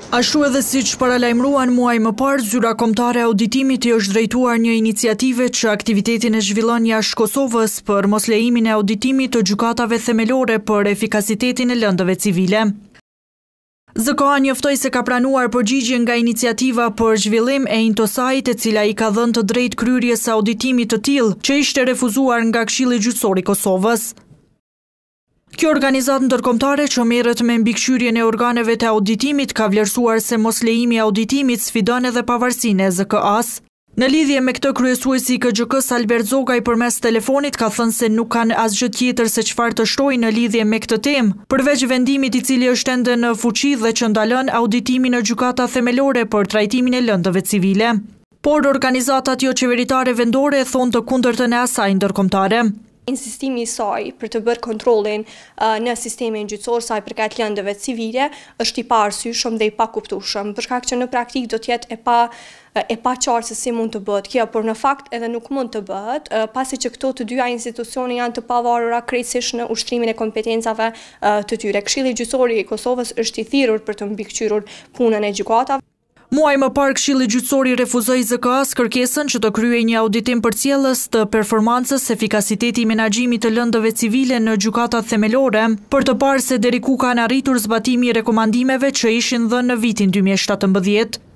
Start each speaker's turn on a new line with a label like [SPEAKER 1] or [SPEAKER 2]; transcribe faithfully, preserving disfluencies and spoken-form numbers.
[SPEAKER 1] Ashtu edhe siç paralajmëruan muaj më parë, zyra kombëtare e auditimit i është drejtuar një iniciative që aktivitetin e zhvillon jashtë Kosovës për moslejimin e auditimit të gjykatave themelore për efikasitetin e lëndëve civile. zet ka a njoftoi se ka pranuar përgjigje nga iniciativa për zhvillim e Intosait, e cila i ka dhënë të drejtë kryerjes së auditimit të tillë, që ishte refuzuar nga Këshilli Gjyqësor i Kosovës. Kjo organizatë ndërkombëtare që merret me mbikëqyrjen e organeve të auditimit ka vlerësuar se moslejimi i auditimit sfidon edhe pavarësinë e zet ka as. Në lidhje me këtë, kryesuesi i K G K-s Albert Zogaj përmes telefonit ka thënë se nuk kanë asgjë tjetër se çfarë të shtojnë në lidhje me këtë temë, përveç vendimit i cili është ende në fuqi dhe që ndalon auditimin në gjykata themelore për trajtimin e lëndëve civile. Por organizatat jo qeveritare vendore thonë të kundërtën e asaj ndërkombëtare.
[SPEAKER 2] Insistimi i saj për të bërë kontrollin uh, në sistemin gjyqësor sa i përket lëndëve civile është i paarsyeshëm dhe i pakuptueshëm, për shkak që në praktikë do të jetë e pa e pa qartë se si mund të bëhet kjo, por në fakt edhe nuk mund të bëhet, uh, pasi që këto të dyja institucione janë të pavarura krejtësisht në ushtrimin e kompetencave uh, të tyre. Këshilli Gjyqësor i Kosovës është i thirrur për të mbikëqyrur punën e gjykatave.
[SPEAKER 1] Muaj më parë, Këshilli Gjyqësor i refuzoi zet ka as kërkesën që të kryej një auditim përcjellës të performancës efikasiteti i menaxhimit të lëndëve civile në gjykatat themelore, për të parë se deri ku kanë arritur zbatimi i rekomandimeve që ishin dhënë në vitin dy mijë e shtatëmbëdhjetë.